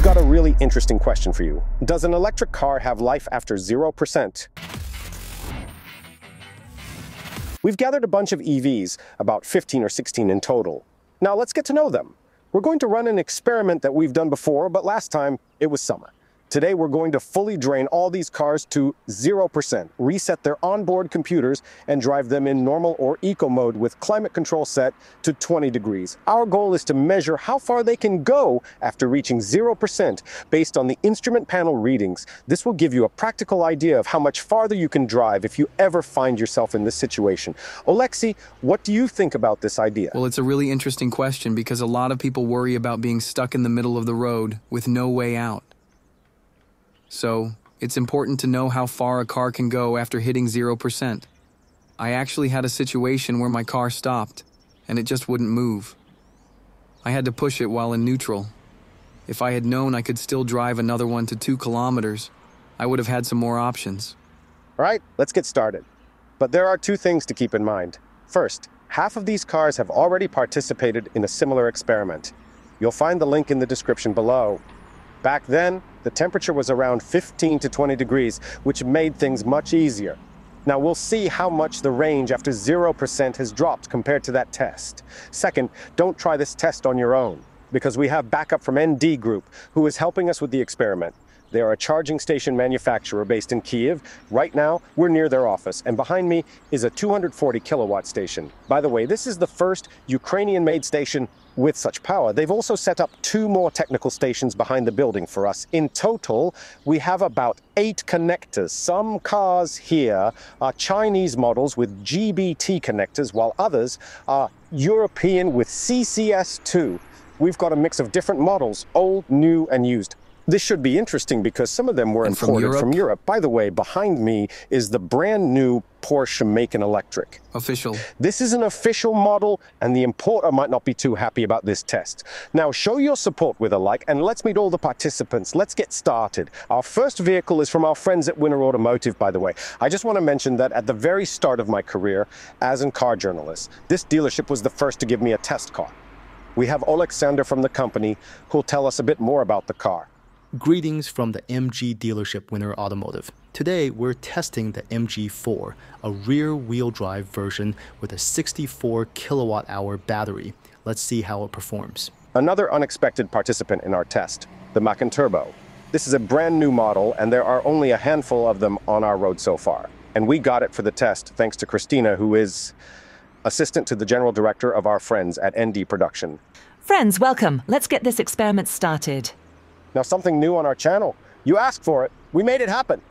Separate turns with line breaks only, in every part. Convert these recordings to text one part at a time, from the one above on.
We've got a really interesting question for you. Does an electric car have life after 0%? We've gathered a bunch of EVs, about 15 or 16 in total. Now let's get to know them. We're going to run an experiment that we've done before, but last time it was summer. Today we're going to fully drain all these cars to 0%, reset their onboard computers, and drive them in normal or eco mode with climate control set to 20 degrees. Our goal is to measure how far they can go after reaching 0% based on the instrument panel readings. This will give you a practical idea of how much farther you can drive if you ever find yourself in this situation. Oleksiy, what do you think about this idea?
Well, it's a really interesting question because a lot of people worry about being stuck in the middle of the road with no way out. So, it's important to know how far a car can go after hitting 0%. I actually had a situation where my car stopped, and it just wouldn't move. I had to push it while in neutral. If I had known I could still drive another 1 to 2 kilometers, I would have had some more options.
All right, let's get started. But there are 2 things to keep in mind. First, half of these cars have already participated in a similar experiment. You'll find the link in the description below. Back then, the temperature was around 15 to 20 degrees, which made things much easier. Now we'll see how much the range after 0% has dropped compared to that test. Second, don't try this test on your own, because we have backup from ND Group, who is helping us with the experiment. They are a charging station manufacturer based in Kiev. Right now, we're near their office, and behind me is a 240 kilowatt station. By the way, this is the first Ukrainian-made station with such power. They've also set up 2 more technical stations behind the building for us. In total, we have about 8 connectors. Some cars here are Chinese models with GBT connectors, while others are European with CCS2. We've got a mix of different models, old, new, and used. This should be interesting because some of them were imported from Europe. By the way, behind me is the brand new Porsche Macan electric.
Official.
This is an official model, and the importer might not be too happy about this test. Now, show your support with a like, and let's meet all the participants. Let's get started. Our first vehicle is from our friends at Winner Automotive, by the way. I just want to mention that at the very start of my career as a car journalist, this dealership was the first to give me a test car. We have Oleksandr from the company who'll tell us a bit more about the car.
Greetings from the MG dealership Winner Automotive. Today we're testing the MG4, a rear-wheel drive version with a 64 kilowatt-hour battery. Let's see how it performs.
Another unexpected participant in our test, the Macan Turbo. This is a brand new model, and there are only a handful of them on our road so far. And we got it for the test thanks to Christina, who is assistant to the general director of our friends at ND Production.
Friends, welcome. Let's get this experiment started.
Now, something new on our channel. You asked for it. We made it happen.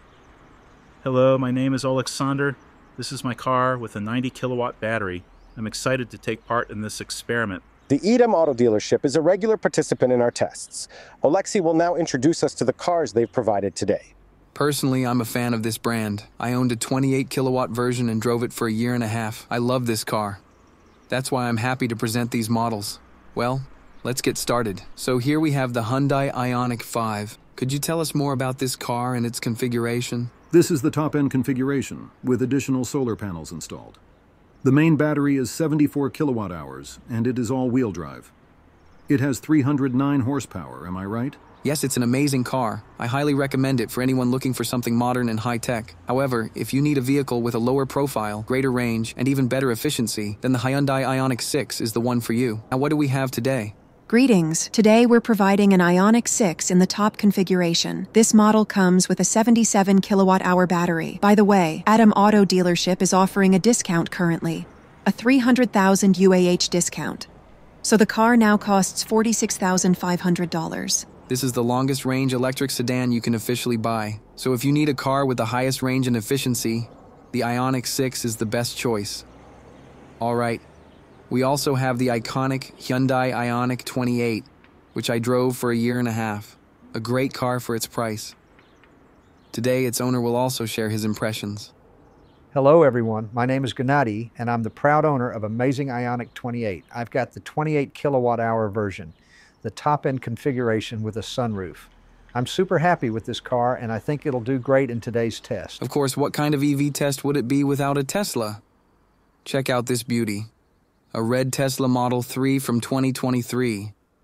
Hello, my name is Oleksandr. This is my car with a 90 kilowatt battery. I'm excited to take part in this experiment.
The Edam Auto Dealership is a regular participant in our tests. Oleksiy will now introduce us to the cars they've provided today.
Personally, I'm a fan of this brand. I owned a 28 kilowatt version and drove it for a year and a half. I love this car. That's why I'm happy to present these models. Well, let's get started. So here we have the Hyundai Ioniq 5. Could you tell us more about this car and its configuration?
This is the top-end configuration, with additional solar panels installed. The main battery is 74 kilowatt-hours, and it is all-wheel drive. It has 309 horsepower, am I right?
Yes, it's an amazing car. I highly recommend it for anyone looking for something modern and high-tech. However, if you need a vehicle with a lower profile, greater range, and even better efficiency, then the Hyundai Ioniq 6 is the one for you. Now, what do we have today?
Greetings. Today we're providing an Ioniq 6 in the top configuration. This model comes with a 77 kilowatt-hour battery. By the way, Edam Auto Dealership is offering a discount currently, a 300,000 UAH discount. So the car now costs $46,500.
This is the longest range electric sedan you can officially buy. So if you need a car with the highest range and efficiency, the Ioniq 6 is the best choice. All right. We also have the iconic Hyundai Ioniq 28, which I drove for a year and a half. A great car for its price. Today, its owner will also share his impressions.
Hello everyone, my name is Gennady, and I'm the proud owner of amazing Ioniq 28. I've got the 28 kilowatt-hour version, the top-end configuration with a sunroof. I'm super happy with this car, and I think it'll do great in today's test.
Of course, what kind of EV test would it be without a Tesla? Check out this beauty. A red Tesla Model 3 from 2023.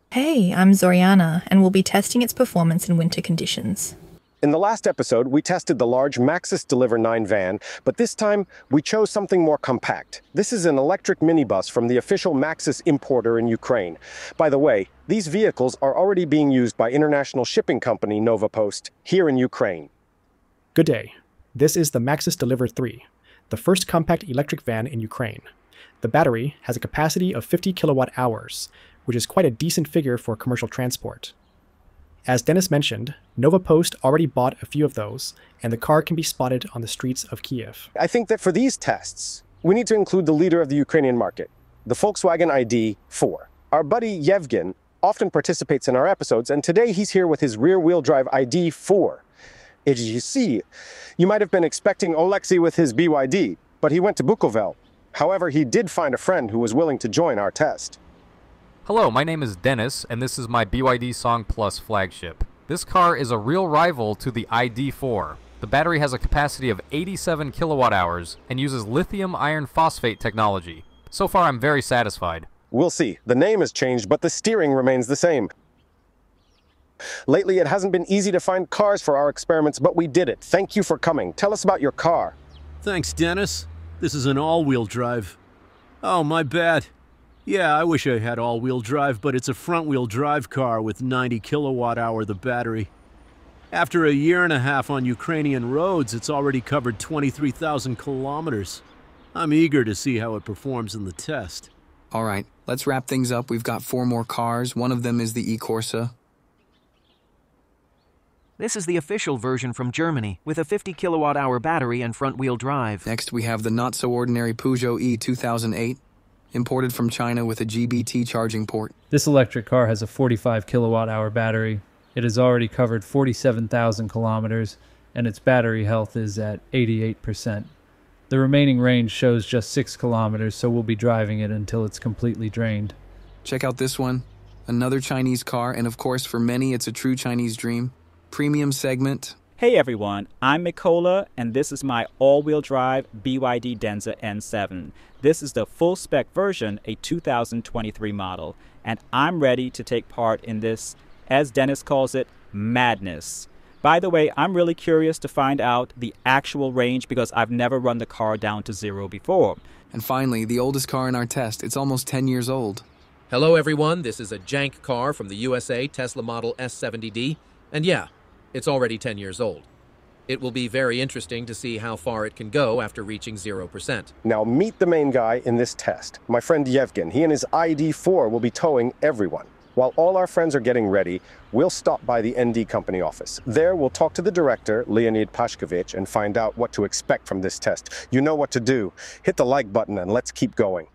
Hey, I'm Zoriana, and we'll be testing its performance in winter conditions.
In the last episode, we tested the large Maxus Deliver 9 van, but this time we chose something more compact. This is an electric minibus from the official Maxus importer in Ukraine. By the way, these vehicles are already being used by international shipping company Novapost here in Ukraine.
Good day. This is the Maxus Deliver 3, the first compact electric van in Ukraine. The battery has a capacity of 50 kilowatt hours, which is quite a decent figure for commercial transport. As Denis mentioned, Novapost already bought a few of those, and the car can be spotted on the streets of Kiev.
I think that for these tests, we need to include the leader of the Ukrainian market, the Volkswagen ID.4. Our buddy Yevgen often participates in our episodes, and today he's here with his rear-wheel drive ID.4. As you see, you might have been expecting Oleksiy with his BYD, but he went to Bukovel. However, he did find a friend who was willing to join our test.
Hello, my name is Denis, and this is my BYD Song Plus flagship. This car is a real rival to the ID.4. The battery has a capacity of 87 kilowatt hours and uses lithium iron phosphate technology. So far, I'm very satisfied.
We'll see. The name has changed, but the steering remains the same. Lately, it hasn't been easy to find cars for our experiments, but we did it. Thank you for coming. Tell us about your car.
Thanks, Denis. This is an all-wheel drive. Oh, my bad. Yeah, I wish I had all-wheel drive, but it's a front-wheel drive car with 90 kilowatt-hour the battery. After a year and a half on Ukrainian roads, it's already covered 23,000 kilometers. I'm eager to see how it performs in the test.
All right, let's wrap things up. We've got 4 more cars. One of them is the Corsa.
This is the official version from Germany, with a 50 kilowatt-hour battery and front-wheel drive.
Next, we have the not-so-ordinary Peugeot I 2008. Imported from China with a GBT charging port.
This electric car has a 45 kilowatt-hour battery. It has already covered 47,000 kilometers, and its battery health is at 88%. The remaining range shows just 6 kilometers, so we'll be driving it until it's completely drained.
Check out this one. Another Chinese car, and of course, for many, it's a true Chinese dream. Premium segment.
Hey everyone, I'm Mikola, and this is my all-wheel drive BYD DENZA N7. This is the full-spec version, a 2023 model, and I'm ready to take part in this, as Denis calls it, madness. By the way, I'm really curious to find out the actual range because I've never run the car down to 0 before.
And finally, the oldest car in our test. It's almost 10 years old.
Hello everyone, this is a jank car from the USA, Tesla Model S70D, and yeah, it's already 10 years old. It will be very interesting to see how far it can go after reaching 0%.
Now meet the main guy in this test, my friend Yevgen. He and his ID.4 will be towing everyone. While all our friends are getting ready, we'll stop by the ND company office. There we'll talk to the director, Leonid Pashkovich, and find out what to expect from this test. You know what to do. Hit the like button and let's keep going.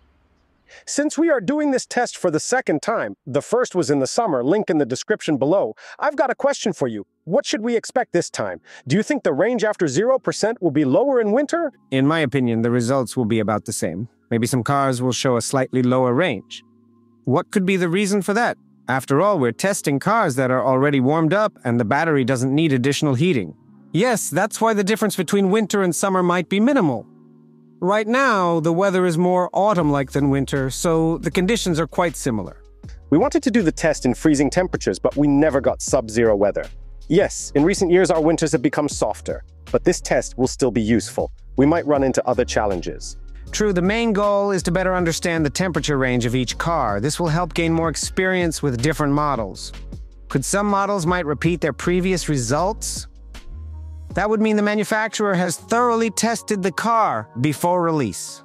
Since we are doing this test for the second time, the first was in the summer, link in the description below, I've got a question for you. What should we expect this time? Do you think the range after 0% will be lower in winter?
In my opinion, the results will be about the same. Maybe some cars will show a slightly lower range. What could be the reason for that? After all, we're testing cars that are already warmed up and the battery doesn't need additional heating. Yes, that's why the difference between winter and summer might be minimal. Right now, the weather is more autumn-like than winter, so the conditions are quite similar.
We wanted to do the test in freezing temperatures, but we never got sub-zero weather. Yes, in recent years our winters have become softer, but this test will still be useful. We might run into other challenges.
True, the main goal is to better understand the temperature range of each car. This will help gain more experience with different models. Could some models might repeat their previous results? That would mean the manufacturer has thoroughly tested the car before release.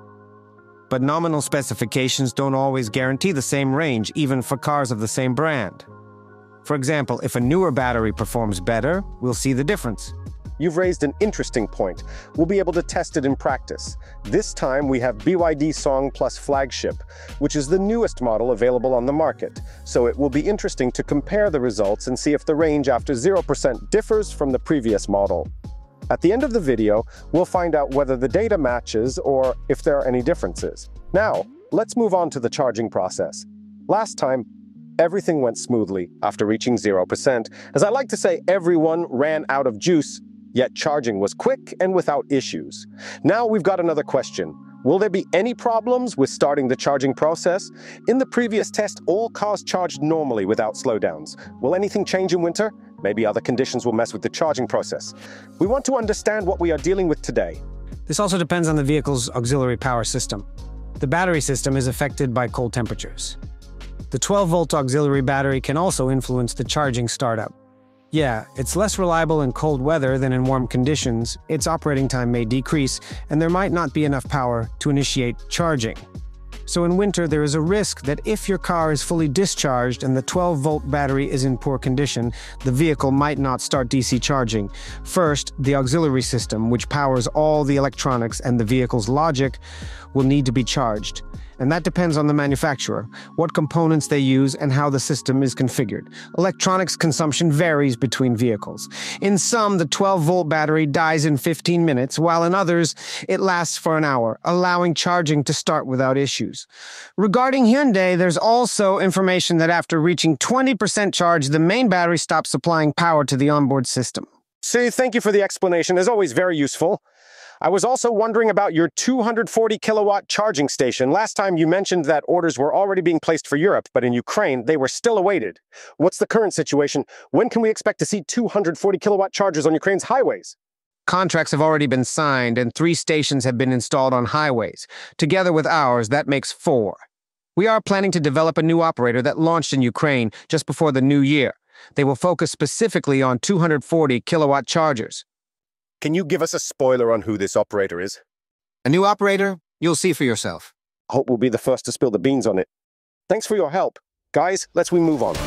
But nominal specifications don't always guarantee the same range, even for cars of the same brand. For example, if a newer battery performs better, we'll see the difference.
You've raised an interesting point. We'll be able to test it in practice. This time we have BYD Song Plus Flagship, which is the newest model available on the market. So it will be interesting to compare the results and see if the range after 0% differs from the previous model. At the end of the video, we'll find out whether the data matches or if there are any differences. Now, let's move on to the charging process. Last time, everything went smoothly after reaching 0%. As I like to say, everyone ran out of juice, yet charging was quick and without issues. Now we've got another question. Will there be any problems with starting the charging process? In the previous test, all cars charged normally without slowdowns. Will anything change in winter? Maybe other conditions will mess with the charging process. We want to understand what we are dealing with today.
This also depends on the vehicle's auxiliary power system. The battery system is affected by cold temperatures. The 12-volt auxiliary battery can also influence the charging startup. Yeah, it's less reliable in cold weather than in warm conditions. Its operating time may decrease, and there might not be enough power to initiate charging. So in winter, there is a risk that if your car is fully discharged and the 12-volt battery is in poor condition, the vehicle might not start DC charging. First, the auxiliary system, which powers all the electronics and the vehicle's logic, will need to be charged. And that depends on the manufacturer, what components they use, and how the system is configured. Electronics consumption varies between vehicles. In some, the 12-volt battery dies in 15 minutes, while in others, it lasts for an hour, allowing charging to start without issues. Regarding Hyundai, there's also information that after reaching 20% charge, the main battery stops supplying power to the onboard system.
So thank you for the explanation, as always very useful. I was also wondering about your 240 kilowatt charging station. Last time you mentioned that orders were already being placed for Europe, but in Ukraine, they were still awaited. What's the current situation? When can we expect to see 240 kilowatt chargers on Ukraine's highways?
Contracts have already been signed and 3 stations have been installed on highways. Together with ours, that makes 4. We are planning to develop a new operator that launched in Ukraine just before the new year. They will focus specifically on 240 kilowatt chargers.
Can you give us a spoiler on who this operator is?
A new operator? You'll see for yourself.
Hope we'll be the first to spill the beans on it. Thanks for your help. Guys, let's move on.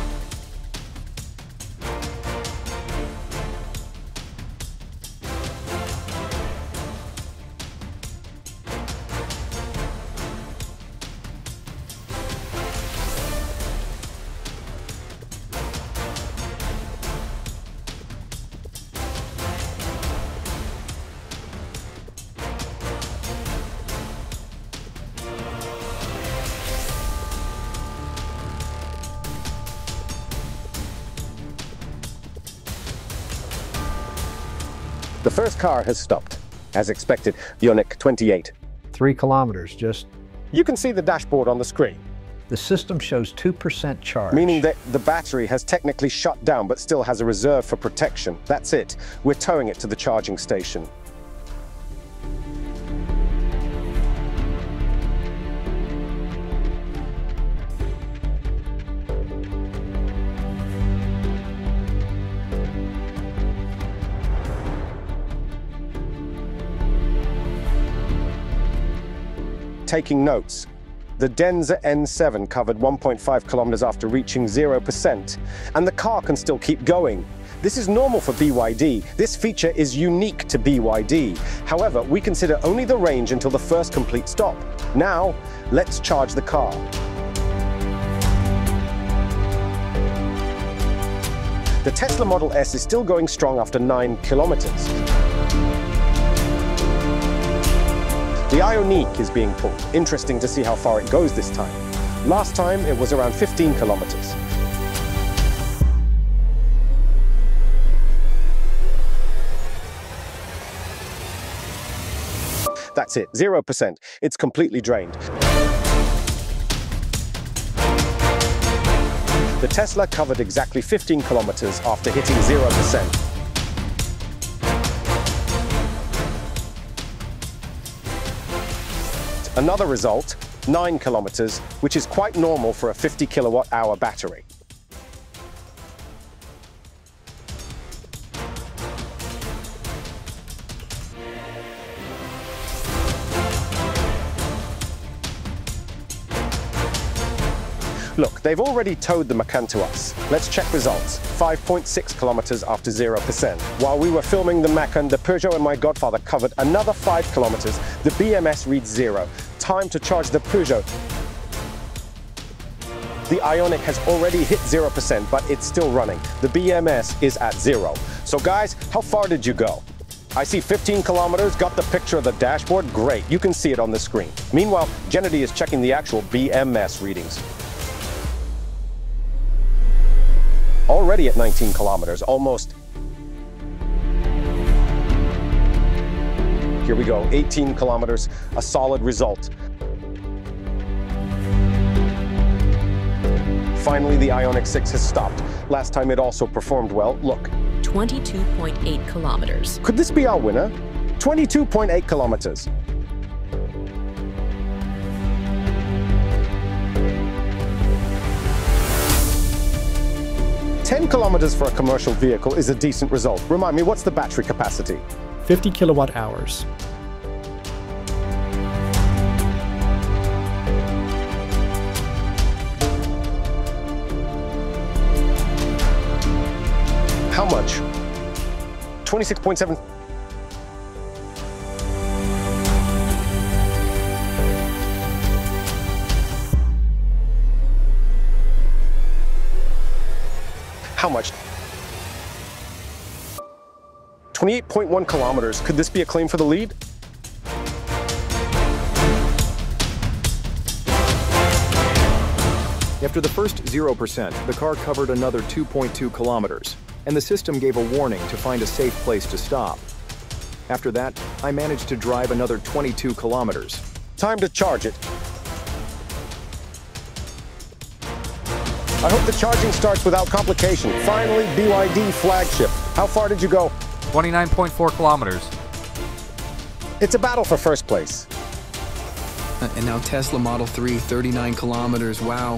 The first car has stopped. As expected, Ioniq 28.
3 kilometers, just...
You can see the dashboard on the screen.
The system shows 2% charge.
Meaning that the battery has technically shut down but still has a reserve for protection. That's it. We're towing it to the charging station. Taking notes. The DENZA N7 covered 1.5 kilometers after reaching 0%, and the car can still keep going. This is normal for BYD. This feature is unique to BYD. However, we consider only the range until the first complete stop. Now, let's charge the car. The Tesla Model S is still going strong after 9 kilometers. The Ioniq is being pulled. Interesting to see how far it goes this time. Last time, it was around 15 kilometers. That's it, 0%. It's completely drained. The Tesla covered exactly 15 kilometers after hitting 0%. Another result, 9 kilometers, which is quite normal for a 50 kilowatt hour battery. Look, they've already towed the Macan to us. Let's check results. 5.6 kilometers after 0%. While we were filming the Macan, the Peugeot and my godfather covered another 5 kilometers. The BMS reads 0. Time to charge the Peugeot. The Ioniq has already hit 0%, but it's still running. The BMS is at 0. So guys, how far did you go? I see 15 kilometers, got the picture of the dashboard, great, you can see it on the screen. Meanwhile, Gennady is checking the actual BMS readings. Already at 19 kilometers, almost. Here we go, 18 kilometers, a solid result. Finally, the Ioniq 6 has stopped. Last time it also performed well. Look.
22.8 kilometers.
Could this be our winner? 22.8 kilometers. "10 kilometers for a commercial vehicle is a decent result. Remind me, what's the battery capacity?"
50 kilowatt hours.
How much? 26.7. How much? 28.1 kilometers. Could this be a claim for the lead?
After the first 0%, the car covered another 2.2 kilometers, and the system gave a warning to find a safe place to stop. After that, I managed to drive another 22 kilometers.
Time to charge it. I hope the charging starts without complication. Finally, BYD flagship. How far did you go?
29.4 kilometers.
It's a battle for first place.
And now Tesla Model 3, 39 kilometers. Wow.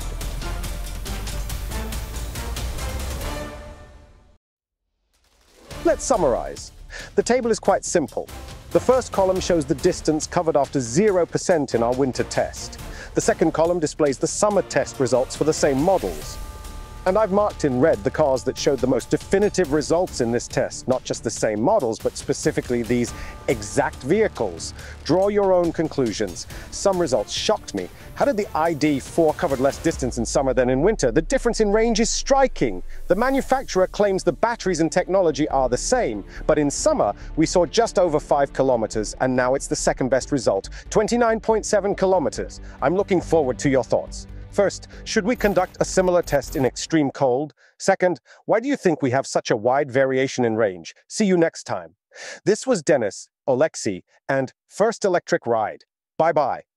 Let's summarize. The table is quite simple. The first column shows the distance covered after 0% in our winter test. The second column displays the summer test results for the same models. And I've marked in red the cars that showed the most definitive results in this test, not just the same models, but specifically these exact vehicles. Draw your own conclusions. Some results shocked me. How did the ID4 cover less distance in summer than in winter? The difference in range is striking. The manufacturer claims the batteries and technology are the same, but in summer, we saw just over 5 kilometers, and now it's the second best result, 29.7 kilometers. I'm looking forward to your thoughts. First, should we conduct a similar test in extreme cold? Second, why do you think we have such a wide variation in range? See you next time. This was Denis, Oleksiy, and First Electric Ride. Bye-bye.